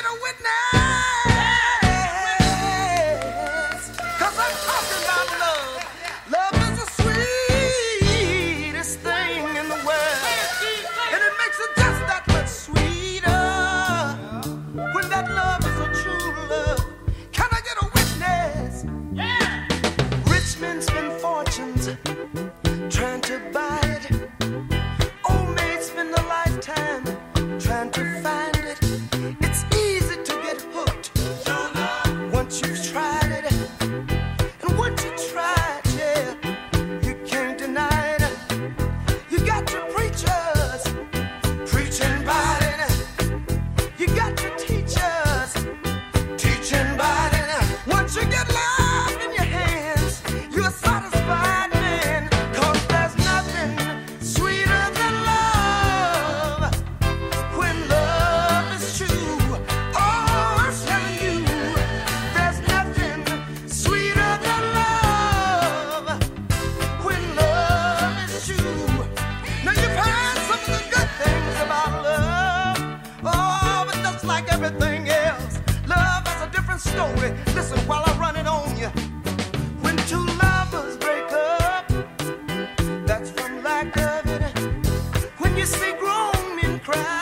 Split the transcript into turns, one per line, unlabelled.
a witness? 'Cause I'm talking about love. Love is the sweetest thing in the world. And it makes it just that much sweeter when that love is a true love. Can I get a witness? Yeah. Rich men spend fortunes trying to buy it. Old maids spend a lifetime trying to find it. It's easy to get hooked once you've tried it. And once you try it, yeah, you can't deny it. You got your preachers preaching about it. You got your teachers teaching about it. Once you get love in your hands, you're satisfied, man. 'Cause there's nothing sweeter than love when love is true. Oh, I'm telling you, there's nothing sweeter than love when love is true. Now you've heard some of the good things about love. Oh, but just like everything else, love has a different story. Listen while I run it on you. When two lovers break up, that's from lack of it. When you see grown men cry,